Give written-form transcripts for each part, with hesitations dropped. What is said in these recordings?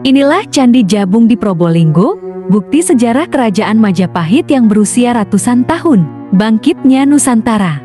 Inilah Candi Jabung di Probolinggo, bukti sejarah kerajaan Majapahit yang berusia ratusan tahun. Bangkitnya Nusantara.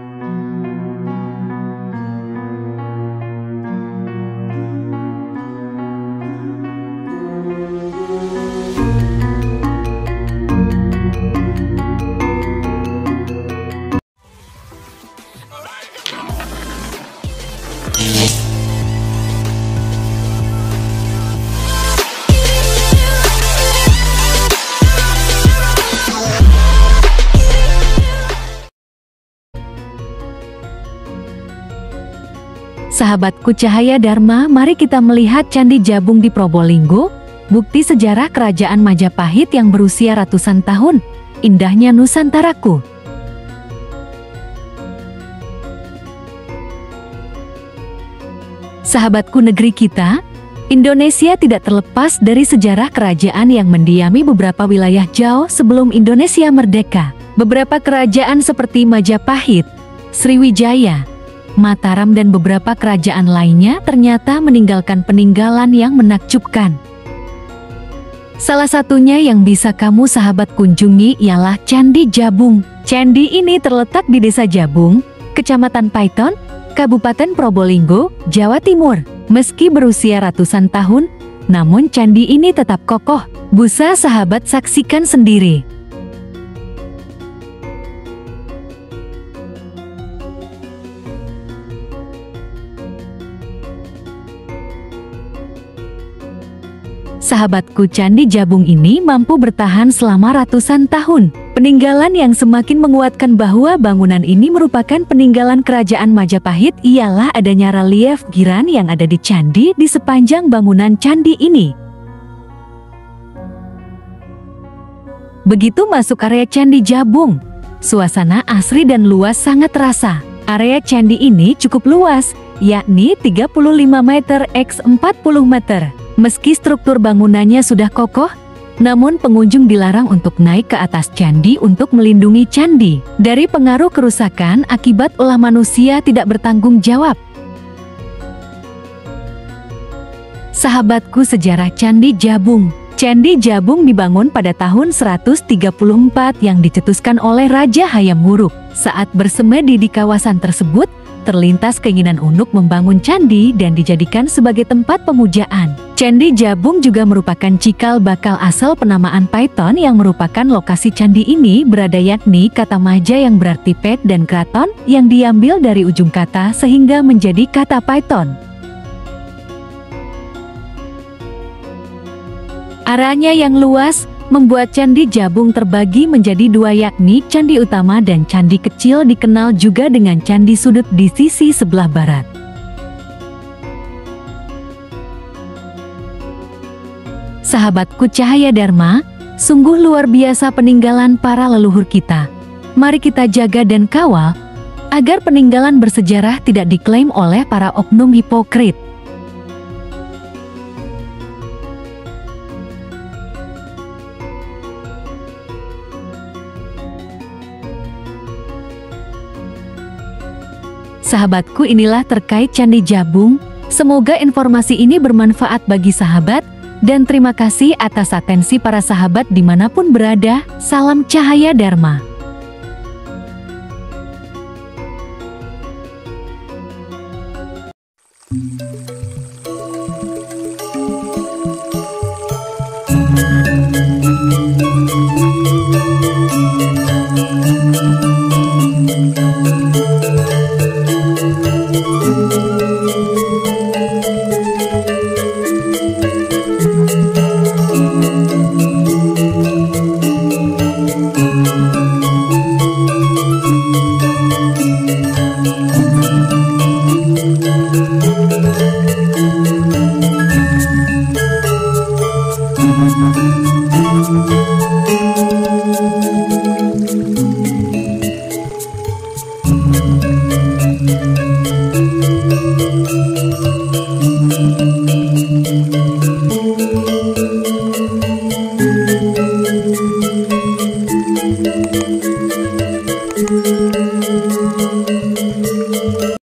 Sahabatku cahaya Dharma, mari kita melihat Candi Jabung di Probolinggo, bukti sejarah kerajaan Majapahit yang berusia ratusan tahun. Indahnya Nusantaraku. Sahabatku, negeri kita, Indonesia tidak terlepas dari sejarah kerajaan yang mendiami beberapa wilayah jauh sebelum Indonesia merdeka. Beberapa kerajaan seperti Majapahit, Sriwijaya, Mataram dan beberapa kerajaan lainnya ternyata meninggalkan peninggalan yang menakjubkan. Salah satunya yang bisa kamu sahabat kunjungi ialah Candi Jabung. Candi ini terletak di Desa Jabung, Kecamatan Paiton, Kabupaten Probolinggo, Jawa Timur. Meski berusia ratusan tahun, namun candi ini tetap kokoh. Busa sahabat saksikan sendiri. Sahabatku, Candi Jabung ini mampu bertahan selama ratusan tahun. Peninggalan yang semakin menguatkan bahwa bangunan ini merupakan peninggalan kerajaan Majapahit ialah adanya relief giran yang ada di candi di sepanjang bangunan candi ini. Begitu masuk area Candi Jabung, suasana asri dan luas sangat terasa. Area candi ini cukup luas, yakni 35 meter x 40 meter. Meski struktur bangunannya sudah kokoh, namun pengunjung dilarang untuk naik ke atas candi untuk melindungi candi dari pengaruh kerusakan akibat ulah manusia tidak bertanggung jawab. Sahabatku, sejarah Candi Jabung. Candi Jabung dibangun pada tahun 134 yang dicetuskan oleh Raja Hayam Wuruk. Saat bersemedi di kawasan tersebut, terlintas keinginan untuk membangun candi dan dijadikan sebagai tempat pemujaan. Candi Jabung juga merupakan cikal bakal asal penamaan Paiton yang merupakan lokasi candi ini berada, yakni kata Maja yang berarti pet dan kraton yang diambil dari ujung kata sehingga menjadi kata Paiton. Areanya yang luas membuat Candi Jabung terbagi menjadi dua, yakni Candi Utama dan Candi Kecil, dikenal juga dengan Candi Sudut di sisi sebelah barat. Sahabatku cahaya Dharma, sungguh luar biasa peninggalan para leluhur kita. Mari kita jaga dan kawal, agar peninggalan bersejarah tidak diklaim oleh para oknum hipokrit. Sahabatku, inilah terkait Candi Jabung. Semoga informasi ini bermanfaat bagi sahabat, dan terima kasih atas atensi para sahabat dimanapun berada. Salam cahaya Dharma.